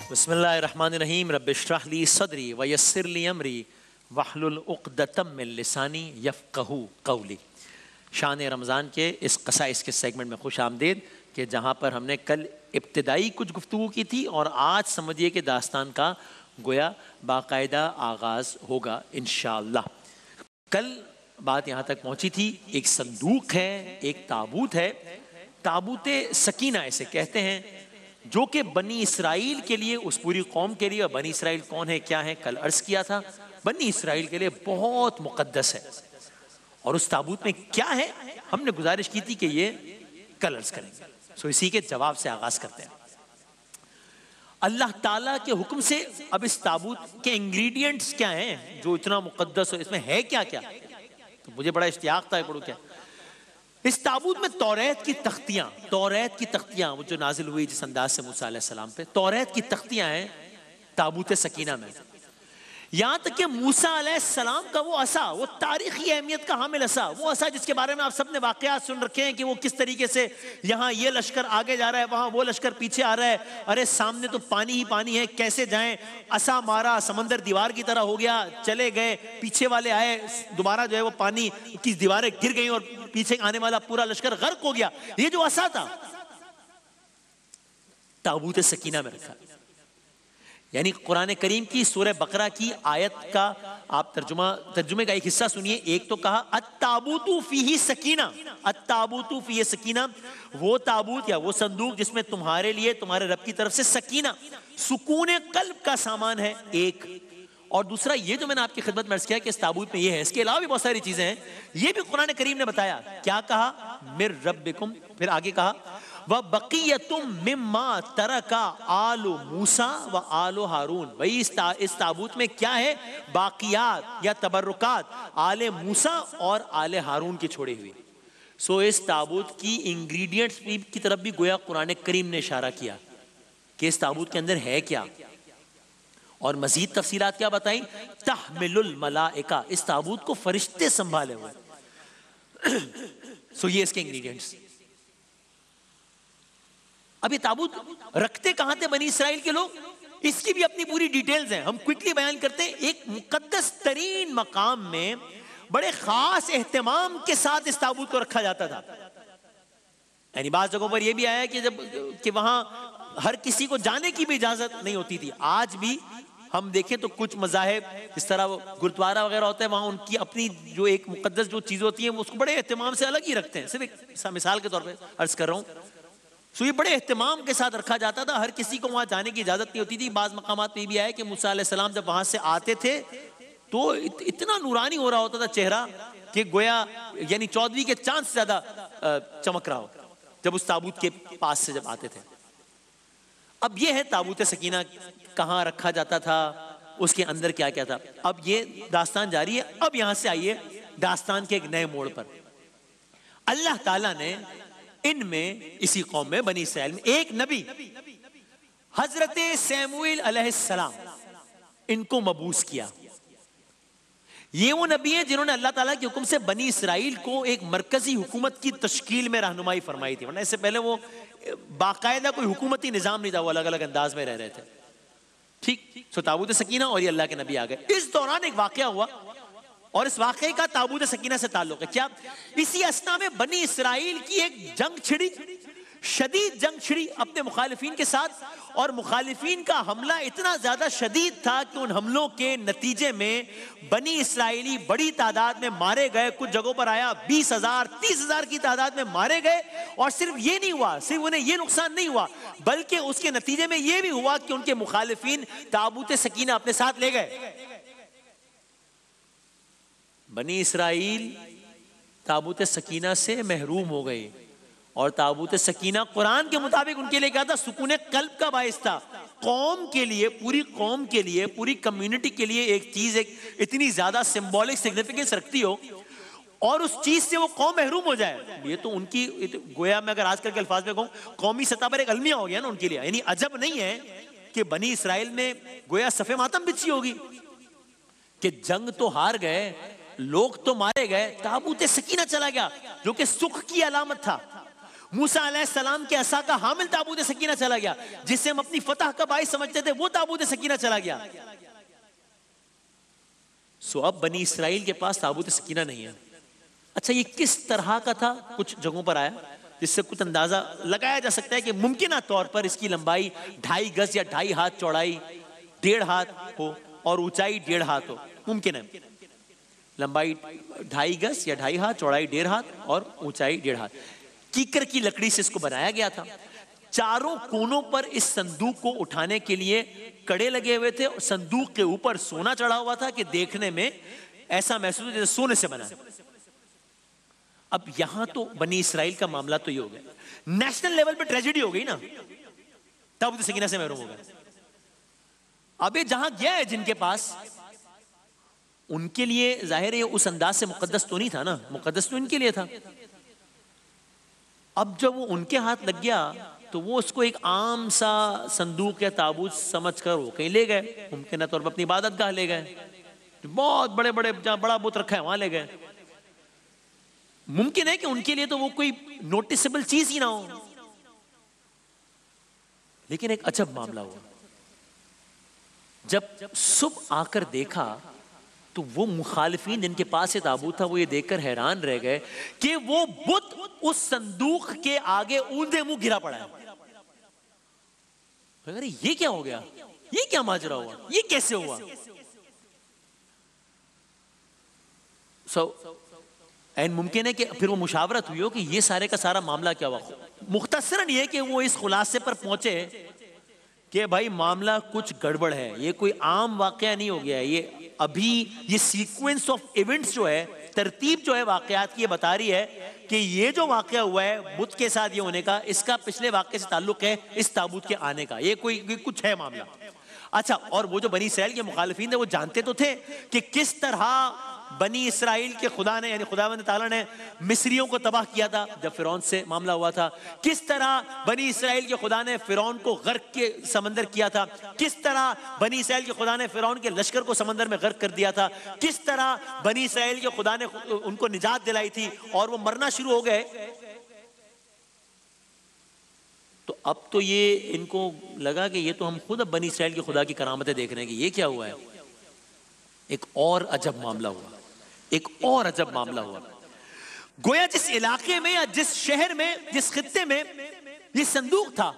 بسم اللہ الرحمن الرحیم رب اشرح لی صدری ویسر لی امری واحلل عقدۃ من لسانی یفقہوا قولی۔ شان رمضان کے اس قصائص کے سیگمنٹ میں خوش آمدید کہ جہاں پر ہم نے کل ابتدائی کچھ گفتگو کی تھی اور آج سمجھیے کہ داستان کا گویا باقاعدہ آغاز ہوگا انشاءاللہ۔ کل بات یہاں تک پہنچی تھی، ایک صندوق ہے، ایک تابوت ہے، تابوت سکینہ اسے کہتے ہیں، جو کہ بنی اسرائیل کے لیے، اس پوری قوم کے لیے، بنی اسرائیل کون ہے کیا ہے کل عرض کیا تھا، بنی اسرائیل کے لیے بہت مقدس ہے۔ اور اس تابوت میں کیا ہے ہم نے گزارش کی تھی کہ یہ کل عرض کریں گے، سو اسی کے جواب سے آغاز کرتے ہیں۔ اللہ تعالیٰ کے حکم سے اب اس تابوت کے انگریڈینٹس کیا ہیں جو اتنا مقدس ہو، اس میں ہے کیا کیا، تو مجھے بڑا اشتیاق تھا پڑھوں کیا۔ اس تابوت میں توریت کی تختیاں وہ جو نازل ہوئی جس انداز سے موسیٰ علیہ السلام پہ، توریت کی تختیاں ہیں تابوت سکینہ میں۔ یہاں تک کہ موسیٰ علیہ السلام کا وہ عصا، وہ تاریخی اہمیت کا حامل عصا، وہ عصا جس کے بارے میں آپ سب نے واقعات سن رکھے ہیں کہ وہ کس طریقے سے یہاں یہ لشکر آگے جا رہا ہے، وہاں وہ لشکر پیچھے آ رہا ہے، ارے سامنے تو پانی ہی پانی ہے، کیسے جائیں، عصا مارا سمندر دیوار کی طرح ہو گیا، چلے گئے، پیچھے والے آئے، دوبارہ جو ہے وہ پانی کی دیواریں گر گئیں اور پیچھے آنے والا پورا لشکر غرق ہو گیا۔ یہ جو عصا تھا تابوت سکینہ میں رکھا، یعنی قرآن کریم کی سورہ بقرہ کی آیت کا آپ ترجمے کا ایک حصہ سنیے۔ ایک تو کہا التابوت فیہ سکینہ، التابوت فیہ سکینہ، وہ تابوت یا وہ صندوق جس میں تمہارے لیے تمہارے رب کی طرف سے سکینہ، سکون قلب کا سامان ہے ایک، اور دوسرا یہ جو میں نے آپ کی خدمت میں عرض کیا کہ اس تابوت میں یہ ہے، اس کے علاوہ بھی بہت ساری چیزیں ہیں، یہ بھی قرآن کریم نے بتایا۔ کیا کہا؟ مِن ربکم، پھر آگے کہا وَبَقِيَّةٌ مِّمَّا تَرَكَ آلُ مُوسَىٰ وَآلُ ہارون۔ بھئی اس تابوت میں کیا ہے؟ باقیات یا تبرکات آل موسیٰ اور آل ہارون کی چھوڑی ہوئی۔ سو اس تابوت کی انگریڈینٹس کی طرف بھی گویا قرآن کریم نے اشارہ کیا کہ اس تابوت کے اندر ہے کیا، اور مزید تفصیلات کیا بتائیں؟ تحمل الملائکہ، اس تابوت کو فرشتے سنبھالے ہوئے۔ سو یہ اس کے انگریڈینٹس۔ اب یہ تابوت رکھتے کہاں تھے بنی اسرائیل کے لوگ، اس کی بھی اپنی پوری ڈیٹیلز ہیں، ہم کوئکلی بیان کرتے ہیں۔ ایک مقدس ترین مقام میں بڑے خاص اہتمام کے ساتھ اس تابوت کو رکھا جاتا تھا، یعنی بعض جگہوں پر یہ بھی آیا کہ وہاں ہر کسی کو جانے کی بھی اجازت نہیں ہوتی تھی۔ آج بھی ہم دیکھیں تو کچھ مذاہب جس طرح وہ گردوارہ وغیرہ ہوتا ہے، وہاں ان کی اپنی جو ایک مقدس جو چیز ہوتی ہیں وہ اس کو بڑے اہتمام سے الگ ہی رکھتے ہیں، صرف ایک مثال کے طور پہ عرض کر رہا ہوں۔ سو یہ بڑے اہتمام کے ساتھ رکھا جاتا تھا، ہر کسی کو وہاں جانے کی اجازت نہیں ہوتی تھی۔ بعض مقامات پہ بھی آیا کہ موسیٰ علیہ السلام جب وہاں سے آتے تھے تو اتنا نورانی ہو رہا ہوتا تھا چہرہ کہ گویا یعنی 14ویں کے چاند سے زیادہ چمک رہا ہو جب اس تابوت کے پاس سے جب آتے تھے۔ اب یہ ہے تابوت سکینہ کہاں رکھا جاتا تھا، اس کے اندر کیا کیا تھا۔ اب یہ داستان جاری ہے، اب یہاں سے آئیے داستان کے ایک نئے موڑ پر۔ اللہ تعالیٰ نے ان میں اسی قوم میں بنی اسرائیل میں ایک نبی حضرت سیموئیل علیہ السلام ان کو مبعوث کیا۔ یہ وہ نبی ہیں جنہوں نے اللہ تعالیٰ کے حکم سے بنی اسرائیل کو ایک مرکزی حکومت کی تشکیل میں رہنمائی فرمائی تھی، ورنہ اس سے پہلے وہ باقاعدہ کوئی حکومتی نظام نہیں تھا، وہ الگ الگ انداز میں رہ رہے تھے۔ ٹھیک، سو تابوت سکینہ اور یہ اللہ کے نبی آ گئے۔ اس دوران ایک واقعہ ہوا اور اس واقعے کا تابوت سکینہ سے تعلق ہے۔ کیا؟ اسی اثنا میں بنی اسرائیل کی ایک جنگ چھڑی، شدید جنگ چھڑی اپنے مخالفین کے ساتھ، اور مخالفین کا حملہ اتنا زیادہ شدید تھا کہ ان حملوں کے نتیجے میں بنی اسرائیلی بڑی تعداد میں مارے گئے۔ کچھ جگہوں پر آیا 20,000 30,000 کی تعداد میں مارے گئے، اور صرف یہ نہیں ہوا، صرف انہیں یہ نقصان نہیں ہوا بلکہ اس کے نتیجے میں یہ بھی ہوا کہ ان کے مخالفین تابوت سکینہ اپنے ساتھ لے گئے۔ بنی اسرائیل تابوت سکینہ سے محروم ہو گئے، اور تابوت سکینہ قرآن کے مطابق ان کے لیے کیا تھا؟ سکون قلب کا باعث تھا۔ قوم کے لیے، پوری قوم کے لیے، پوری کمیونٹی کے لیے ایک چیز ایک اتنی زیادہ سمبولک سگنیفیکنس رکھتی ہو اور اس چیز سے وہ قوم محروم ہو جائے، یہ تو ان کی گویا میں اگر آج کل کے الفاظ میں کہوں قومی سطح پر ایک المیہ ہو گیا نا ان کے لیے۔ یعنی عجب نہیں ہے کہ بنی اسرائیل میں گویا صف ماتم بچھی ہوگی کہ جنگ تو ہار گئے، لوگ تو مارے گئے، تابوت سکینہ چلا گیا جو کہ سکھ کی علامت تھا۔ موسیٰ علیہ السلام کے عصا کا حامل تابوت سکینہ چلا گیا، جسے ہم اپنی فتح کا باعث سمجھتے تھے وہ تابوت سکینہ چلا گیا۔ سو اب بنی اسرائیل کے پاس تابوت سکینہ نہیں ہے۔ اچھا یہ کس طرح کا تھا؟ کچھ جگہوں پر آیا جس سے کچھ اندازہ لگایا جا سکتا ہے کہ ممکنہ طور پر اس کی لمبائی 2.5 گز یا 2.5 ہاتھ، چوڑائی 1.5 ہاتھ ہو اور اونچائی 1.5 ہاتھ ہو۔ ممکن ہے لمبائی 2.5 گز یا 2.5 ہاتھ، چوڑائی 1.5 ہاتھ اور اونچائی 1.5 ہاتھ۔ کیکر کی لکڑی سے اس کو بنایا گیا تھا۔ چاروں کونوں پر اس صندوق کو اٹھانے کے لیے کڑے لگے ہوئے تھے، اور صندوق کے اوپر سونا چڑھا ہوا تھا کہ دیکھنے میں ایسا محسوس جیسے سونے سے بنا ہے۔ اب یہاں تو بنی اسرائیل کا معاملہ تو یہ ہو گیا، نیشنل لیول پہ ٹریجڈی ہو گئی نا، تابوت سکینہ سے محروم ہو گئے۔ اب یہ جہاں گیا ہے جن کے پاس، ان کے لیے ظاہر ہے اس انداز سے مقدس تو نہیں تھا نا، مقدس تو ان کے لیے تھا۔ اب جب وہ ان کے ہاتھ لگ گیا تو وہ اس کو ایک عام سا صندوق یا تابوت سمجھ کر وہ کہیں لے گئے، ممکنہ طور پر اپنی عبادت گاہ لے گئے، بہت بڑے بڑے جہاں بڑا بت رکھا ہے وہاں لے گئے۔ ممکن ہے کہ ان کے لیے تو وہ کوئی نوٹسبل چیز ہی نہ ہو، لیکن ایک عجب معاملہ ہوا۔ جب صبح آ کر دیکھا تو وہ مخالفین جن کے پاس یہ تابوت تھا وہ یہ دیکھ کر حیران رہ گئے کہ وہ بت اس صندوق کے آگے اوندے منہ گرا پڑا ہے۔ یہ کیا ہو گیا؟ یہ کیا ماجرا ہوا؟ یہ کیسے ہوا؟ این ممکن ہے کہ پھر وہ مشاورت ہوئی ہو کہ یہ سارے کا سارا معاملہ کیا ہوا۔ مختصراً یہ کہ وہ اس خلاصے پر پہنچے کہ بھائی معاملہ کچھ گڑبڑ ہے، یہ کوئی عام واقعہ نہیں ہو گیا ہے، یہ ابھی یہ سیکوینس آف ایونٹس جو ہے، ترتیب جو ہے واقعات کی، یہ بتا رہی ہے کہ یہ جو واقعہ ہوا ہے بت کے ساتھ یہ ہونے کا، اس کا پچھلے واقعے سے تعلق ہے اس تابوت کے آنے کا، یہ کوئی کچھ ہے معاملہ۔ اچھا، اور وہ جو بنی اسرائیل کے مخالفین تھے وہ جانتے تو تھے کہ کس طرح بنی اسرائیل کے خدا نے، یعنی خداوند تعالیٰ نے مصریوں کو تباہ کیا تھا جب فرعون سے معاملہ ہوا تھا، کس طرح بنی اسرائیل کے خدا نے فرعون کو غرق کے سمندر کیا تھا، کس طرح بنی اسرائیل کے خدا نے فرعون کے لشکر کو سمندر میں غرق کر دیا تھا، کس طرح بنی اسرائیل کے خدا نے ان کو نجات دلائی تھی اور وہ مرنا شروع ہو گئے۔ تو اب تو یہ ان کو لگا کہ یہ تو ہم خود اب بنی اسرائیل کے خدا کی کرامتیں دیکھ رہے ہیں کہ یہ کیا ہوا ہے۔ ایک اور عجب معاملہ ہوا، ایک اور عجب معاملہ ہوا۔ گویا جس علاقے میں یا جس شہر میں، جس خطے میں یہ صندوق تھا،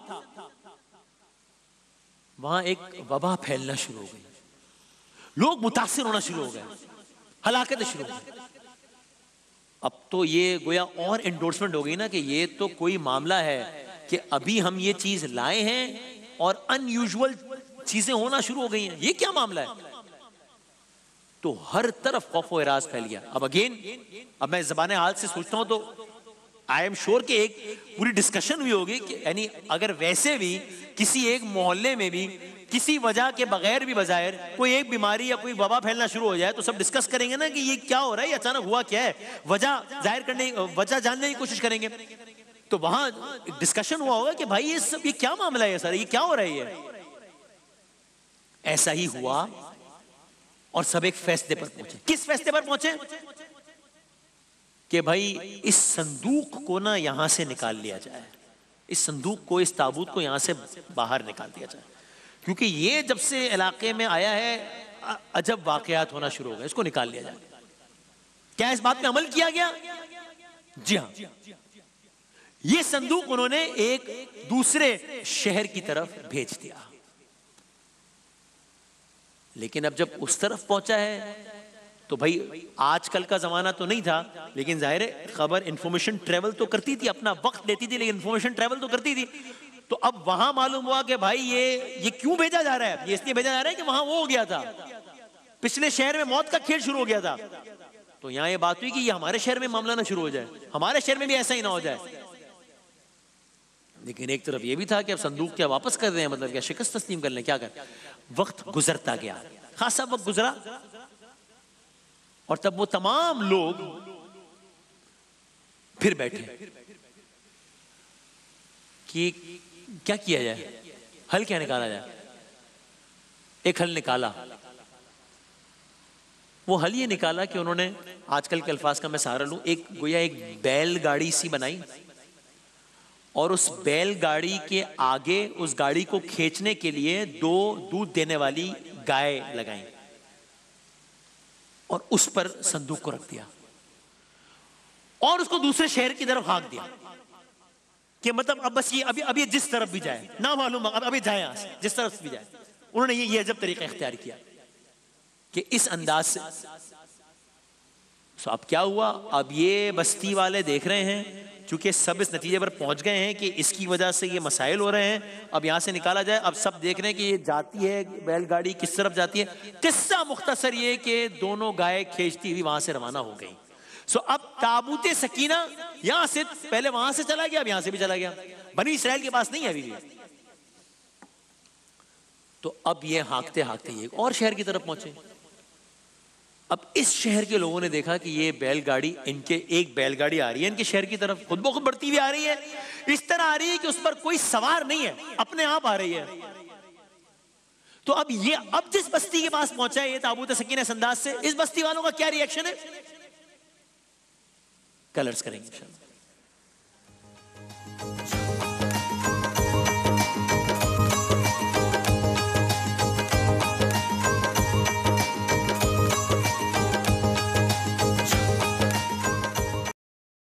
وہاں ایک وبا پھیلنا شروع ہو گئی، لوگ متاثر ہونا شروع ہو گئے، ہلاکتیں شروع ہو گئی۔ اب تو یہ گویا اور انڈورسمنٹ ہو گئی نا کہ یہ تو کوئی معاملہ ہے کہ ابھی ہم یہ چیز لائے ہیں اور ان یوزول چیزیں ہونا شروع ہو گئی ہیں، یہ کیا معاملہ ہے؟ تو ہر طرف خوف و اعراض پھیل گیا۔ اب اگین، اب میں زبان حال سے سوچتا ہوں تو آئی ایم شور کہ ایک پوری ڈسکشن ہوئی ہوگی کہ یعنی اگر ویسے بھی کسی ایک محلے میں بھی کسی وجہ کے بغیر بھی بظاہر کوئی ایک بیماری یا کوئی وبا پھیلنا شروع ہو جائے تو سب ڈسکس کریں گے نا کہ یہ کیا ہو رہا ہے، یہ اچانک ہوا کیا ہے، وجہ ظاہر کرنے، وجہ جاننے کی کوشش کریں گے۔ تو وہاں ڈسکشن ہوا ہوگا کہ بھائی یہ سب یہ کیا معاملہ ہے سر، یہ کیا ہو رہا ہے یہ۔ ایسا ہی ہوا اور سب ایک فیصلے پر پہنچے۔ کس فیصلے پر پہنچے؟ کہ بھائی اس صندوق کو نا یہاں سے نکال لیا جائے، اس صندوق کو، اس تابوت کو یہاں سے باہر نکال دیا جائے، کیونکہ یہ جب سے علاقے میں آیا ہے عجب واقعات ہونا شروع ہو گئے، اس کو نکال لیا جائے۔ کیا اس بات پہ عمل کیا گیا؟ جی ہاں، یہ صندوق انہوں نے ایک دوسرے شہر کی طرف بھیج دیا۔ لیکن اب جب اس طرف پہنچا ہے تو بھائی آج کل کا زمانہ تو نہیں تھا، لیکن ظاہر ہے خبر انفارمیشن ٹریول تو کرتی تھی، اپنا وقت لیتی تھی لیکن انفارمیشن ٹریول تو کرتی تھی۔ تو اب وہاں معلوم ہوا کہ بھائی یہ کیوں بھیجا جا رہا ہے؟ یہ اس لیے بھیجا جا رہا ہے کہ وہاں وہ ہو گیا تھا، پچھلے شہر میں موت کا کھیل شروع ہو گیا تھا۔ تو یہاں یہ بات ہوئی کہ یہ ہمارے شہر میں معاملہ نہ شروع ہو جائے، ہمارے شہر میں بھی ایسا ہی نہ ہو جائے۔ لیکن ایک طرف یہ بھی تھا کہ اب صندوق کیا واپس کر دیں، مطلب کیا شکست تسلیم کر لیں، کیا کریں۔ وقت گزرتا گیا، خاصا وقت گزرا، اور تب وہ تمام لوگ پھر بیٹھے کہ کیا کیا جائے، حل کیا نکالا جائے۔ ایک حل نکالا، وہ حل یہ نکالا کہ انہوں نے، آج کل کے الفاظ کا میں سہارا لوں، ایک گویا ایک بیل گاڑی سی بنائی اور اس بیل گاڑی کے آگے اس گاڑی کو کھینچنے کے لیے 2 دودھ دینے والی گائے لگائیں اور اس پر صندوق کو رکھ دیا اور اس کو دوسرے شہر کی طرف ہانک دیا کہ مطلب اب بس یہ اب یہ جس طرف بھی جائے نہ معلوم، اب یہ جائے یہاں سے جس طرف بھی جائے. انہوں نے یہ عجب طریقہ اختیار کیا کہ اس انداز سے. اب کیا ہوا؟ اب یہ بستی والے دیکھ رہے ہیں چونکہ سب اس نتیجے پر پہنچ گئے ہیں کہ اس کی وجہ سے یہ مسائل ہو رہے ہیں، اب یہاں سے نکالا جائے. اب سب دیکھ رہے ہیں کہ یہ جاتی ہے بیل گاڑی کس طرف جاتی ہے. قصہ مختصر یہ کہ دونوں گائے کھینچتی ہوئی وہاں سے روانہ ہو گئی. اب تابوت سکینہ یہاں سے پہلے وہاں سے چلا گیا، اب یہاں سے بھی چلا گیا، بنی اسرائیل کے پاس نہیں ہے ابھی بھی. تو اب یہ ہانکتے ہانکتے یہ اور شہر کی طرف پہنچے. اب اس شہر کے لوگوں نے دیکھا کہ یہ بیل گاڑی، ان کے ایک بیل گاڑی آ رہی ہے ان کے شہر کی طرف، خود بخود بڑھتی ہوئی آ رہی ہے، اس طرح آ رہی ہے کہ اس پر کوئی سوار نہیں ہے، اپنے آپ آ رہی ہے. تو اب جس بستی کے پاس پہنچا ہے یہ تابوت سکینہ اس انداز سے، اس بستی والوں کا کیا ری ایکشن ہے؟ کلرز کریں گے انشاءاللہ.